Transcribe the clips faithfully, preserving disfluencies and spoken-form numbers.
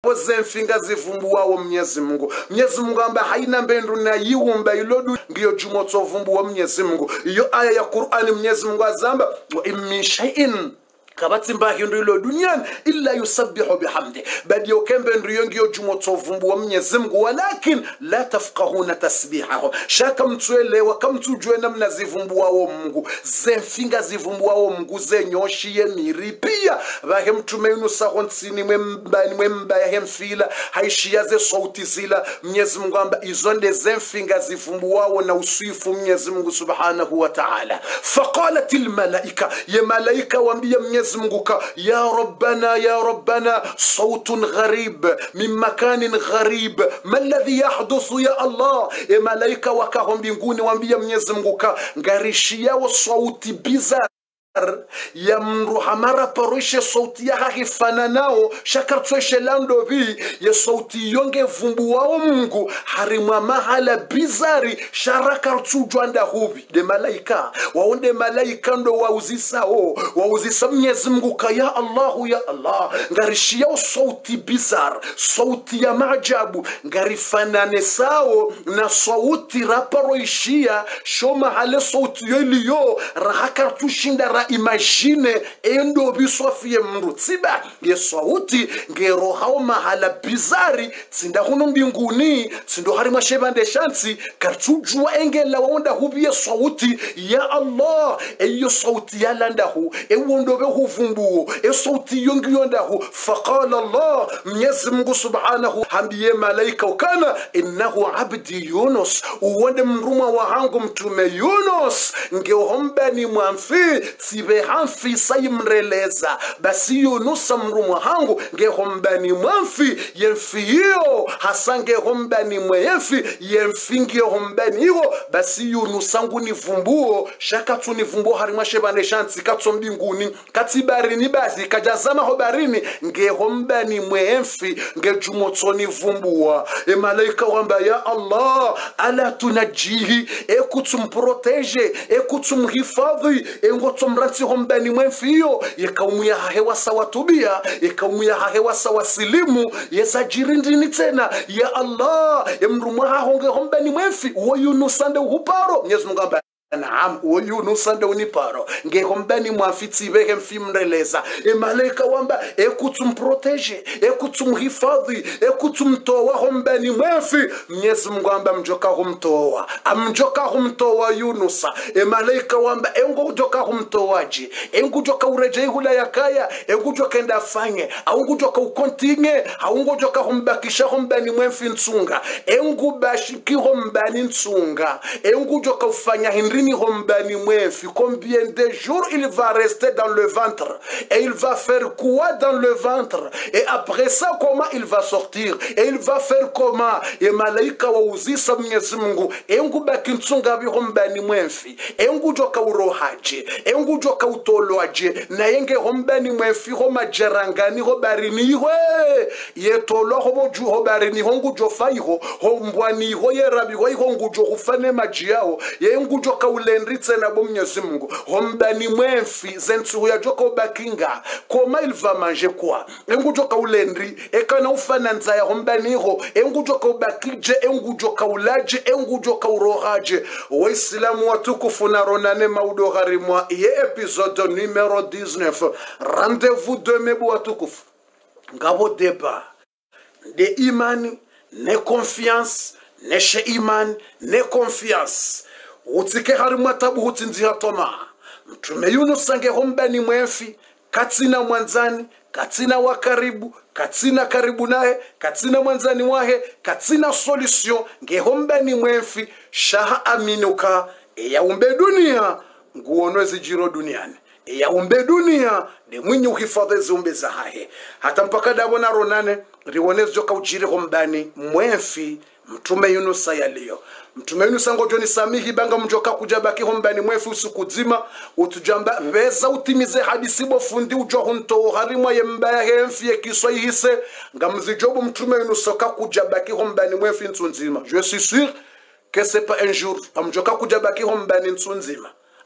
Zemfinga zivumbua wa Mwenyezi Mungu. Mwenyezi Mungu amba haina mbendu na yiumba ilodu ngiyo jumoto vumbua Mwenyezi Mungu. Iyo aya ya Qur'ani Mwenyezi Mungu azamba wa immi shay'in kabati mbahi ndu ilo duniani illa yusabbihu bihamdi. Badi yokembe ndu yongi yo jumoto vumbua Mwenyezi Mungu walakin la tafqahuna tasbihahu. Shaka mtuelewa kama mtujue namna zivumbua wa Mungu. Zemfinga zivumbua wa Mungu zenyoshi ye miri pia bahe mtume yunusa honsini mwembani mwemba ya hemfila haishia ze sauti zila. Mwenyezi Mungu amba izonde zemfinga zivumbua wa na usifu Mwenyezi Mungu subhanahu wa ta'ala. Faqalatil malaika ye malaika wambia Mwenyezi Mungu ka ya rabbana ya rabbana sautun gharib min makanin gharib ma alladhi yahduthu ya Allah. E malaika wakaho mbinguni wambia Mwenyezi Mungu ka ngarishia wa sauti bizarre ya mruhamara parishe sauti ya hafana nao shakartweshe lando vi ya sauti yonge vumbu wao Mungu harimwa mahala bizari sharakartujwanda hubi de malaika waonde malaika ndo wauzisa o wauzisa Mwenyezi Mungu ka ya Allahu ya Allah ngarishia sauti bizar sauti ya maajabu ngarifanane sao na sauti raparoishia shoma hale sauti yeliyo rahakartushinda imagine endo bisofie mru tsiba ye sauti ngero hao mahala bizari tsinda huno mbinguni tsindo hari mashebande shansi kartujua engela waonda hubiye sauti ya Allah eyo sauti ya landahu ewondo be huvumbu e sauti yongi yondahu faqala Allah Mwenyezi Mungu subhanahu hambiye malaika ukana innahu abdi Yunus uwonde mruma wa hangu mtume Yunus ngeohombani mwamfi sibe hanfi sayimreleza basi Yunus mrumu hangu ngehombani mwamfi yemfiyo hasange hombani mwefi yemfingi hombani hiyo basi Yunus angu nivumbuo shaka tu nivumbuo harimwa shebane shansi katso mbinguni katibarini basi kajazama hobarini ngehombani mwefi ngejumotso nivumbuwa. E malaika wamba ya Allah ala tunajihi ekutumprotege ekutumhifadhi engotumranti hombani mwefiyo yekaumuya hewa sawa tubia yekaumuya hewa sawa silimu yesajirindini tena ya Allah emrumwa honge hombani mwefi wo Yunus ande uhuparo. Mwenyezi Mungu amba naam wo Yunus ande uniparo ngehombani mwafiti beke mfimreleza. E malaika wamba ekutumprotege ekutumhifadhi ekutumtoa hombani mwefi. Mwenyezi Mungu amba mjoka humtoa amjoka humtoa Yunus. E malaika wamba engo joka humtoaje engo joka ureje hula yakaya engo joka enda fanye au joka ukontinge au joka humbakisha hombani mwefi ntunga engo bashiki hombani ntunga engo joka ufanya hindrini hombani mwefi. Combien de jours il va rester dans le ventre et il va faire quoi dans le ventre et après ça comment il va sortir et il va faire comment. E malaika wa uzisa Mwenyezi Mungu engo baki ntunga bi hombani mwefi engo joka urohaje engo joka utoloaje na yenge hombani mwefi ho majerangani ho barini ho yetolo ho ju ho barini ho ngujo faiho ho mbwani ho yerabi ho ho ngujo hufane majiao yengo joka ulendritse na bo Mwenyezi Mungu hombani mwefi zentu ya joka bakinga koma il va manger quoi engo joka ulendri ekana ufana nza ya hombani ho engo joka bakije engo joka ulaje engo joka urohaje. Waislamu watukufu na ronane maudo gharimwa ye episode numéro dix-neuf. Rendez-vous demain watukufu ngabo deba de imani ne confiance ne she imani ne confiance utike harimwa tabu hutinzi hatoma mtume Yunus sange hombani mwefi katina mwanzani katina wa karibu katina karibu naye katina mwanzani wahe katina solution ngehombani mwefi shaha aminuka ya umbe dunia nguono zijiro duniani ya umbe dunia de mwinyi uhifadhi zumbe za hahe hata mpaka dabona ronane riwonezi joka ujire hombani mwefi mtume Yunus yaliyo mtume Yunus ngojo ni samihi banga mjoka kujabaki hombani mwefi usiku zima utujamba beza utimize hadisi bo fundi ujo hunto harimwa yembaya hemfie kiswahise ngamzijobu mtume Yunus ka kujabaki hombani mwefi ntunzima. Je suis sûr que c'est pas un jour amjoka kujabaki hombani ntunzima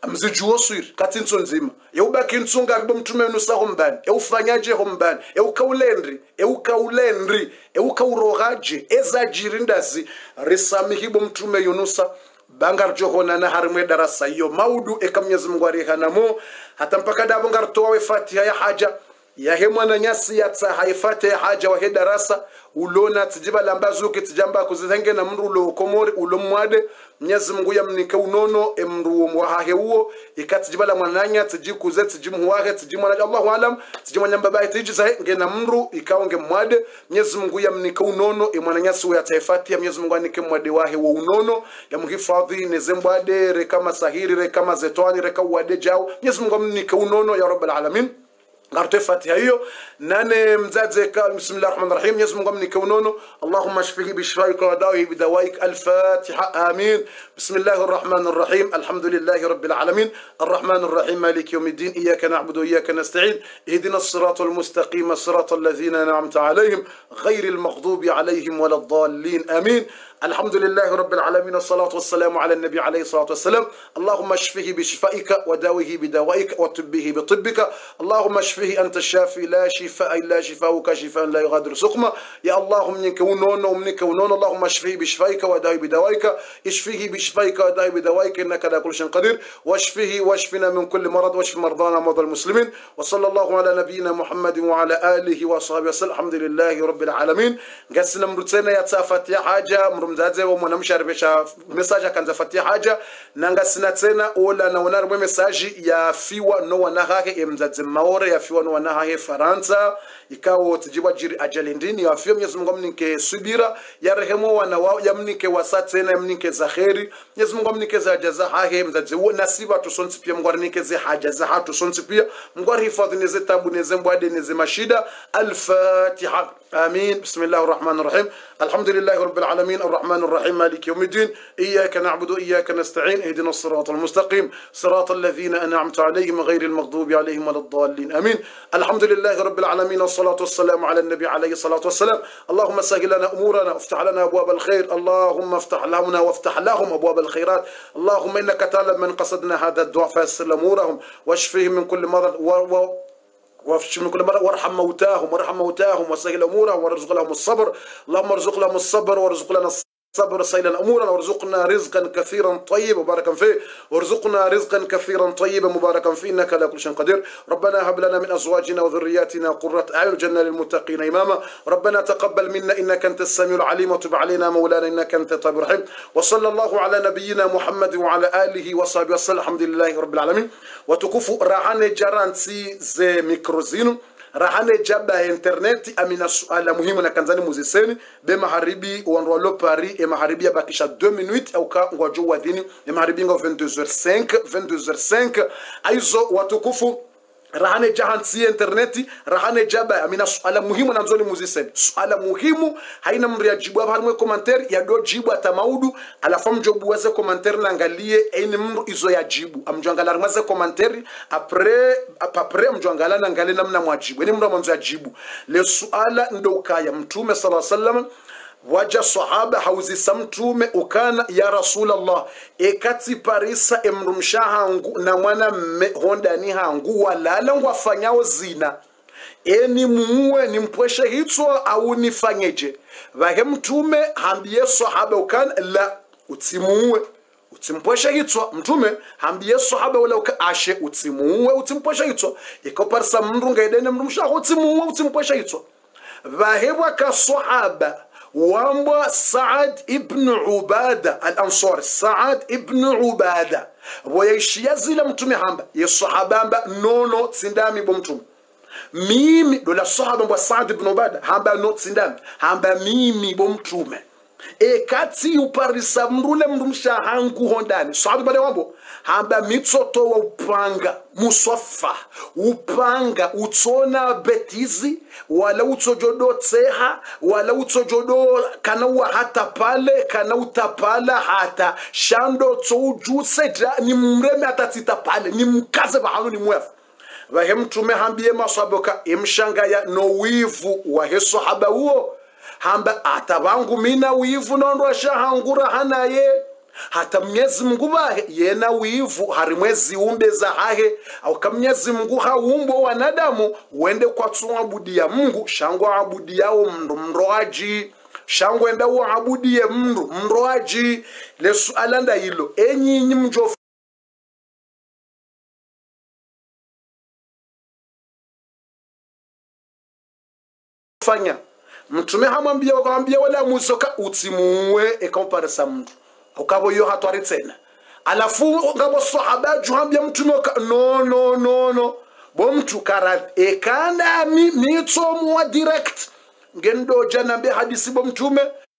mzijuo swiri kati nso nzima eubaki nsunga bibo mtume nusa hombani eufanyaje hombani eukaulendri eukaulendri eukaurogaje ezajirindazi risami hibo mtume yunusa bangar johona na harimwe darasa iyo maudu eka Mwenyezi Mungu arihanamo hata mpaka dabo ngartoa we Fatiha ya haja ya hemwa na nyasi ya tsa haifate ya haja wa he darasa ulona tijiba lambazu kitijamba kuzitenge na mru lo komori ulo mwade Mwenyezi Mungu yamnika unono emru mwahahe uo ikatijiba la mwananya tijikuze tijimu wahe tijimu na Allahu alam tijimu nyamba bae tijiza ngena mru ikaonge mwade Mwenyezi Mungu yamnika unono emwananya suwe ya taifati ya Mwenyezi Mungu anike mwade wahe wa unono ya muhifadhi nezembwade rekama sahiri rekama zetwani reka uwade jao Mwenyezi Mungu yamnika unono ya Rabbal Alamin قرأت فاتحة هيو ناني مزاد بسم الله الرحمن الرحيم يسمى قمني كونونو اللهم اشفه بشفائك وداوه بدوائك الفاتحة آمين بسم الله الرحمن الرحيم الحمد لله رب العالمين الرحمن الرحيم مالك يوم الدين إياك نعبد وإياك نستعين اهدنا الصراط المستقيم الصراط الذين أنعمت عليهم غير المغضوب عليهم ولا الضالين آمين الحمد لله رب العالمين الصلاة والسلام على النبي عليه الصلاة والسلام اللهم اشفه بشفائك وداوه بدوائك وطبه بطبك اللهم اشفه أنت الشافي لا شفاء إلا شفاؤك شفاء لا يغادر سقما يا الله منك ونون ومنك ونون اللهم اشفه بشفائك وداوه بدوائك اشفه بشفائك وداوه بدوائك إنك على كل شيء قدير واشفه واشفنا من كل مرض واشف مرضانا مرضى المسلمين وصلى الله على نبينا محمد وعلى آله وصحبه وسلم الحمد لله رب العالمين قسنا مرتنا يا تافت حاجة mzaze wa mwanamsharibisha message akanzafatia haja nanga sina tena ola na wanarwe message ya fiwa no wanahahe emzaze maore ya fiwa no wanahahe Faransa ikawo tijiba jiri ajalindini ya fiwa Mwenyezi Mungu mnike subira ya rehemo wana wao ya mnike wasatena ya mnike zaheri Mwenyezi Mungu mnike za jaza hahe mzaze wo nasiba tusonsi pia mngwari nike ze haja za hatu sonsi pia mngwari hifadhi neze tabu neze mbwade neze mashida al-Fatiha آمين بسم الله الرحمن الرحيم الحمد لله رب العالمين الرحمن الرحيم مالك يوم الدين إياك نعبد وإياك نستعين اهدنا الصراط المستقيم صراط الذين أنعمت عليهم غير المغضوب عليهم ولا الضالين آمين الحمد لله رب العالمين والصلاة والسلام على النبي عليه الصلاة والسلام اللهم سهل لنا أمورنا وافتح لنا أبواب الخير اللهم افتح لنا وافتح لهم أبواب الخيرات اللهم إنك تعلم من قصدنا هذا الدعاء فيسر أمورهم واشفيهم من كل مرض و... و... واشف من كل مرة وارحم موتاهم وارحم موتاهم وسهل أمورهم وارزق لهم الصبر اللهم ارزق لهم الصبر وارزق لنا الصبر سهل أمورنا وارزقنا رزقا كثيرا طيبا مباركا فيه وارزقنا رزقا كثيرا طيبا مباركا فيه إنك على كل شيء قدير ربنا هب لنا من أزواجنا وذرياتنا قرة أعين واجعلنا للمتقين إماما ربنا تقبل منا إنك أنت السميع العليم وتب علينا مولانا إنك أنت التواب الرحيم وصلى الله على نبينا محمد وعلى آله وصحبه وسلم الحمد لله رب العالمين وتكفوا رعان جرانتي زي ميكروزينو rahane jaba ya interneti amina suala muhimu na kanzani muziseni be maharibi wanrolo Paris e maharibi bakisha deux minutes au ka ngwajo wadini e maharibi ngo vingt-deux heures cinq vingt-deux heures cinq aizo watukufu rahane jahansi interneti rahane jaba amina suala muhimu na nzoni muziseni suala muhimu haina mriajibu hapa harimwe commentaire ya do jibu atamaudu alafu mjobu waze commentaire nangalie ene mru izo ya jibu amjangala rmaze commentaire après après mjangala nangalie namna mwajibu ene mru mwanzo ya jibu le suala ndo ukaya mtume sallallahu alaihi wasallam waja sahaba hauzisa mtume ukana ya Rasulallah ekati parisa emrumsha hangu na mwana mme honda ni hangu walala ngwafanyao zina eni muue ni mpweshe hitso au nifanyeje vahe mtume hambie sahaba ukana la utimuue utimpweshe hitso mtume hambie sahaba wala ukaashe utimuue utimpweshe hitso ikoparsa mrunga edene mrumsha utimuue utimpweshe hitso vahe waka sahaba وامبا سعد ابن عبادة الأنصار سعد ابن عبادة ويشيزي لمتومي هامبا يصحابا نونو تسندامي بمتوم ميمي دولا الصحابا سعد ابن عبادة هامبا نو تسندامي هامبا ميمي بمتومي e kati uparisa mrule mrumsha hangu hondani sahabu bade wambo hamba mitsoto wa upanga muswafa upanga utona betizi wala utsojodo tseha wala utsojodo kana wa hata pale kana utapala hata shando tsojuse ni mreme atatita pale ni mkaze bahanu ni mwefu vahe mtume hambie masaboka imshanga ya no wivu wa heso haba uo hamba atabangu mina wivu nondo shahangura hanaye hata Mwenyezi Mungu bahe yena wivu harimwezi umbe za hahe au kama Mwenyezi Mungu haumbo wanadamu wende kwa tuabudia Mungu shango abudia o mndo mroaji shango enda uabudie mndo mroaji le suala nda hilo enyi mjo fanya mtume hamwambia wakamwambia wala musoka utimuwe ekomparesa mtu ukabo yo hatwari tena alafu ngabo sahaba juhambia mtume no no no no bo mtu kara ekanda mi mito mu direct ngendo jana be hadisi bo mtume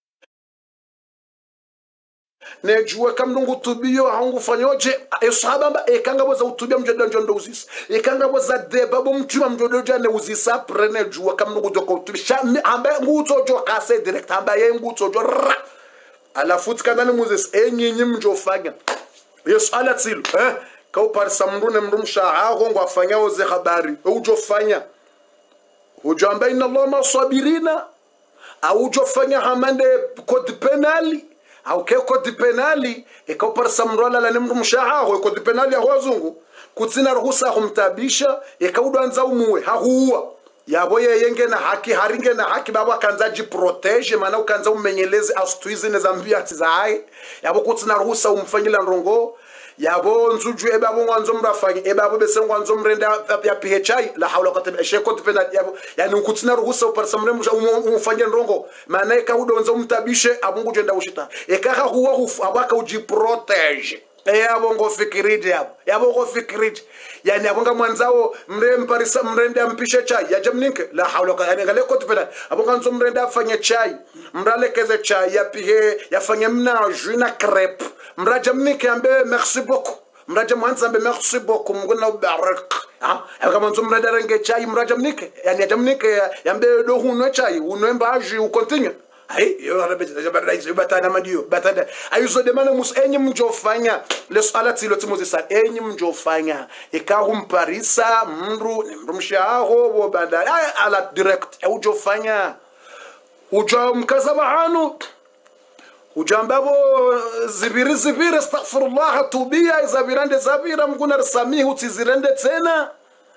nejua kamnungu tubiyo hangu fanyoje esahaba mba ekanga boza utubia mjodo njondo uzisa ekanga boza deba bo mtume mjodo jana uzisa prene jua kamnungu doko utubisha amba nguto jo kase direct amba ye nguto jo alafu tikana Moses enyinyi mjofanya Yesu alatsilu eh ka uparisa mrune mrumsha aho ngwafanya oze habari ujofanya ujamba inna Allah masabirina au ujofanya hamande code penali au ke code penali e ka uparisa mrola la mrumsha aho code penali aho wazungu kutsina ruhusa kumtabisha e ka udwanza umuwe hahuwa yabo yenge na haki haringe na haki baba kanza ji protege maana ukanza umenyeleze astuizi nezambia tizaye yabo kutsina ruhusa umfanyila ndrongo yabo nzuju ebabo ngwanzo mrafanye ebabo bese ngwanzo mrenda ya P H I la hawla qatib asheko tpena yabo yani kutsina ruhusa uparsa mremsha umfanye ndrongo maana ka udonza umtabishe abungu jenda ushita ekaha huwa hufu abaka uji protege yabo ngo fikirije yabo yabo ngo fikirije yani abonga mwanzao mremparisa mrenda mpishe chai ya jamninke la hawla yani ngale ko tupenda abonga nzo mrenda afanye chai mralekeze chai ya pihe yafanye mnaju na crepe mraja mnike ambe merci beaucoup mraja mwanza ambe merci beaucoup mngona ubarak ah kama nzo mrenda renge chai mraja mnike yani jamnike yambe do hunwe chai unwe mbaji u continue ai yo arabeti jabaraizi batana madio batada ayuzo demana mus enyi mjofanya le salati lo timozi sa enyi mjofanya ikahumparisa mru mrumshaho bo bada ala direct ujofanya ujo mkazabahanu ujambabo zibiri zibiri astaghfirullah tubia zabirande zabira mguna samihu tizirende tena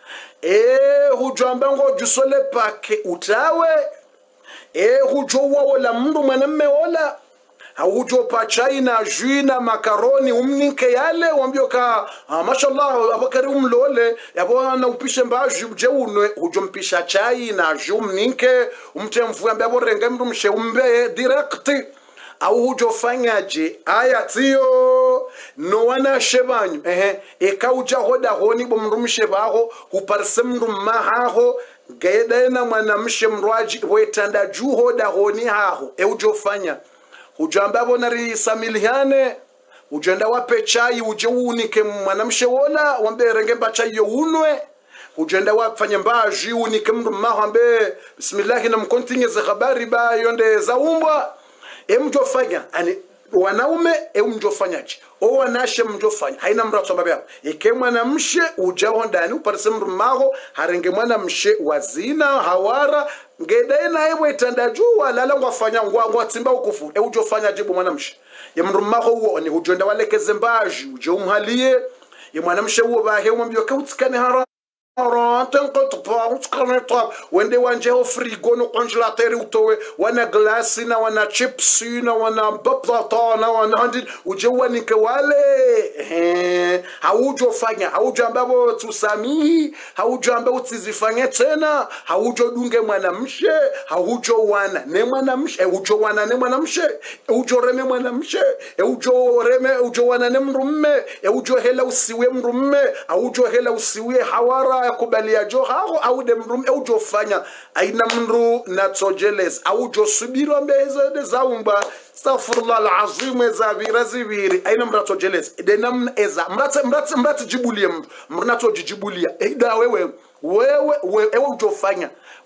eh ujambango jusole pake utawe e hujo wala mndu mwanamme wala hujo pachai na jus na makaroni umninke yale wambio ka ah, mashallah abakari umlole yabo na upishe mbaju je unwe hujo mpisha chai na jus umninke umtemfu ambabo renga mndu mshe umbe direct au hujo fanyaje aya tiyo no wana shebanyu ehe ekauja hoda honi bo mndu mshe baho uparse mndu mahaho gaidana mwanamshe mrwaji wetanda juho da honi haho e ujofanya ujamba bonari samiliane ujenda wape chai uje unike mwanamshe wona wambe rengemba chai yo unwe ujenda wafanya mbaji unike mndu maho ambe bismillah na mkontinye za habari ba yonde za umbwa e mjofanya ani wanaume e mjofanyaje o wanashe mjofanya haina mrato mbaba ike mwanamshe ujaho ndani uparse mndu maho harenge mwanamshe wazina hawara ngedena ewe tanda jua lala ngwafanya ngwa timba ukufu e ujofanya jibu mwanamshe ya mndu maho uo ni ujonda walekeze mbaji uje umhalie ya mwanamshe uo bahe umwambio kautikane hara wende wanje ho frigo no congelateur utowe wana glasi na wana chips na wana batata na wana handi uje wanike wale eh haujo fanya haujo ambabo tusamihi haujo ambabo tizifanye tena haujo dunge mwanamshe haujo wana ne mwanamshe haujo wana ne mwanamshe haujo reme mwanamshe haujo reme haujo wana ne mrumme haujo hela usiwe mrumme haujo hela usiwe hawara kubalia jo hao au de mrum au jo fanya aina mru na tojeles au jo subiro mbeze de zaumba astaghfirullah alazim za virazibiri aina mra tojeles de nam eza mrata mrata mrata jibulia mrna tojibulia ida wewe wewe wewe jo fanya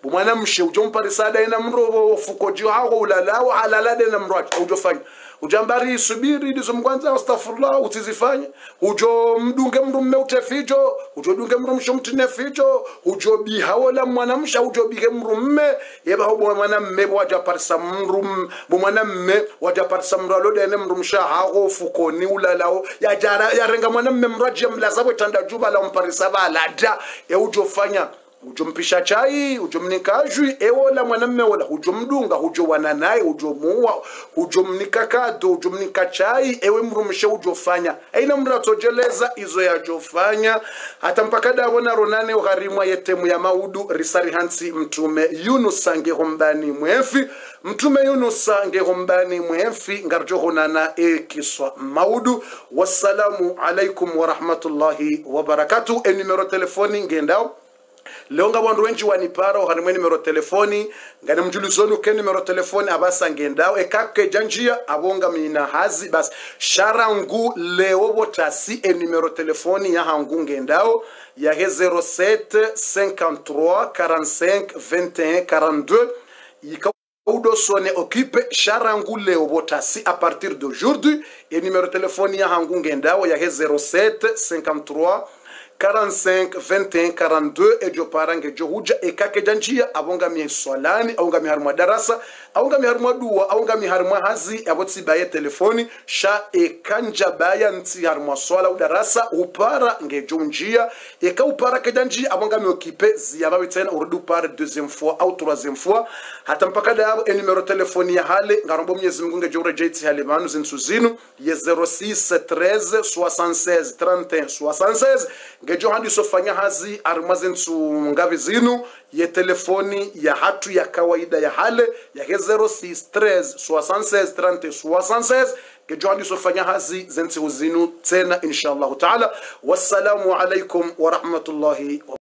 bumwana mshe ujompa risada ina mrobo fuko jio hago ulalao halalade na mroacha ujofanya ujambari subiri dizo mkwanza astaghfirullah utizifanye ujo mdunge mru mmeute fijo ujo dunge mru mshumtine fijo ujo bihaola mwanamsha ujo bige mru mme yeba ho mwana mme waja parsa mru mwana mme waja parsa mru alode ne mru msha hago fuko ni ulalao ya jara ya renga mwana mme mraje mlazabo tanda juba la mparisa balada e ujo fanya ujo mpisha chai ujo mnikajwi ewola mwanamme wala ujo mdunga ujo wananaye ujo muwa ujo mnikakado ujo mnikachai ewe mrumishe ujo fanya aina mratojeleza izo ya jofanya hata mpaka dabona ronane ugharimwa yetemu ya maudu risari hansi mtume Yunus sange hombani mwefi mtume Yunus sange hombani mwefi ngarjo honana e kiswa maudu. Wassalamu alaikum wa rahmatullahi wa barakatuh. E numero telefoni ngendao Leonga wandu wenji wanipara uharimwe numero telefoni ngane mjulizonu ke numero telefoni abasa ngendao ekake janjia abonga mina hazi bas sharangu leo botasi e numero telefoni ya hangu ngendao ya he zero sept cinquante-trois quarante-cinq vingt et un quarante-deux yika Udo sone occupe sharangu leo botasi à partir d'aujourd'hui et numero telefoni ya hangu ngendao ya he zero sept cinquante-trois quarante-cinq vingt et un quarante-deux ejo parange johuja ekake janjia abonga mi swalani abonga mi harma darasa abonga mi harma duwa abonga mi harma hazi abotsi baye telefoni sha ekanja baya nti harma swala udarasa upara ngejo njia eka upara kejanjia abonga mi okipe ziyaba tena urudu par deuxième fois ou troisième fois hata mpaka dabo e numero telefoni ya hale ngarombo Mwenyezi Mungu ngejo rejeti hale manu zinsuzinu ye zero six treize soixante-seize trente et un soixante-seize ngejo handi sofanya hazi armazen su ngavi zinu ye telefoni ya hatu ya kawaida ya hale ya zero six treize soixante-seize trente et un soixante-seize ngejo handi sofanya hazi zensi uzinu tena inshallah taala. Wassalamu alaikum wa rahmatullahi wa